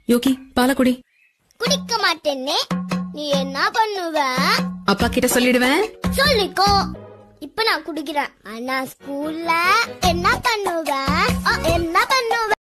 யோகி பால குடி. குடிக்க மாட்டேன்னே. நீ என்ன பண்ணுவ? அப்பா கிட்ட சொல்லிடுவேன். சொல்லிக்கோ. இப்ப நான் குடிக்கிறேன். ஆனா ஸ்கூல்ல என்ன பண்ணுவ?